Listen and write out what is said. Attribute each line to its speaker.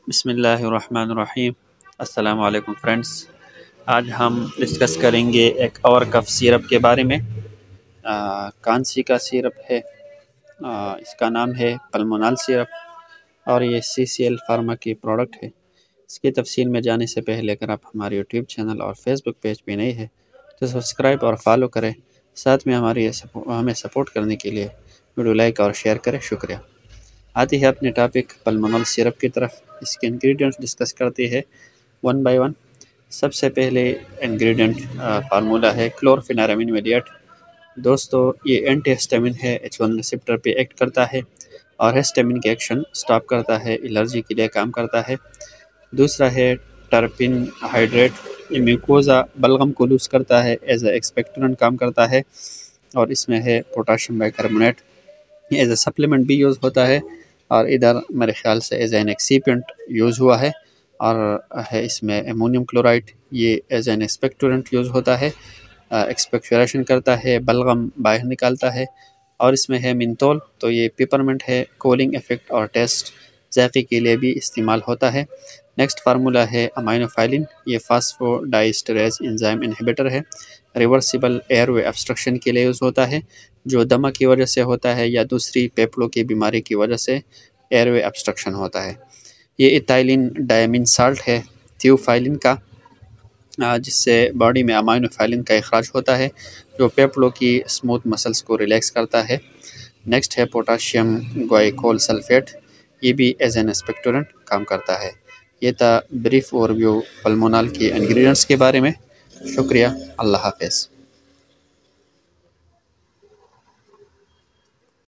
Speaker 1: बिस्मिल्लाहिर्रहमानिर्रहीम। अस्सलाम वालेकुम फ्रेंड्स। आज हम डिस्कस करेंगे एक और कफ सिरप के बारे में। कौन-सी का सिरप है? इसका नाम है पल्मोनल सिरप और ये CCL फार्मा की प्रोडक्ट है। इसकी तफसील में जाने से पहले अगर आप हमारे यूट्यूब चैनल और फेसबुक पेज पे नए हैं तो सब्सक्राइब और फॉलो करें। साथ में हमें सपोर्ट करने के लिए वीडियो लाइक और शेयर करें। शुक्रिया। आती है अपने टॉपिक पल्मोनल सिरप की तरफ। इसके इंग्रेडिएंट्स डिस्कस करते हैं वन बाय वन। सबसे पहले इंग्रेडिएंट फार्मूला है क्लोरफेनारामिन इमीडिएट। दोस्तों, ये एंटी हिस्टामिन है, H1 रिसेप्टर पे एक्ट करता है और हिस्टामिन के एक्शन स्टॉप करता है, एलर्जी के लिए काम करता है। दूसरा है टर्पिन हाइड्रेट, ये म्यूकोजा बलगम को लूज करता है, एज ए एक्सपेक्टोरेंट काम करता है। और इसमें है पोटाशियम बाइकार्बोनेट, ये एज ए सप्लीमेंट भी यूज़ होता है और इधर मेरे ख्याल से एज एन एक्सीपिएंट यूज़ हुआ है। और है इसमें अमोनियम क्लोराइड, ये एज एन एक्सपेक्टोरेंट यूज़ होता है, एक्सपेक्टोरेशन करता है, बलगम बाहर निकालता है। और इसमें है मिंथोल, तो ये पेपरमेंट है, कूलिंग इफेक्ट और टेस्ट जायके के लिए भी इस्तेमाल होता है। नेक्स्ट फार्मूला है अमाइनोफाइलिन, ये फास्फोडाइस्टरेज एंजाइम इनहिबिटर है, रिवर्सिबल एयरवे ऑब्स्ट्रक्शन के लिए यूज़ होता है, जो दमा की वजह से होता है या दूसरी पेपड़ों की बीमारी की वजह से एयरवे ऑब्स्ट्रक्शन होता है। ये इथाइलिन डायमीन साल्ट है थियोफाइलिन का, जिससे बॉडी में अमाइनोफाइलिन का इखराज होता है, जो पेपड़ों की स्मूथ मसल्स को रिलैक्स करता है। नेक्स्ट है पोटाशियम ग्वाइकोल सल्फेट, ये भी एज एन एक्सपेक्टोरेंट काम करता है। ये था ब्रीफ ओवरव्यू पल्मोनल के इंग्रेडिएंट्स के बारे में। शुक्रिया। अल्लाह हाफ़िज़।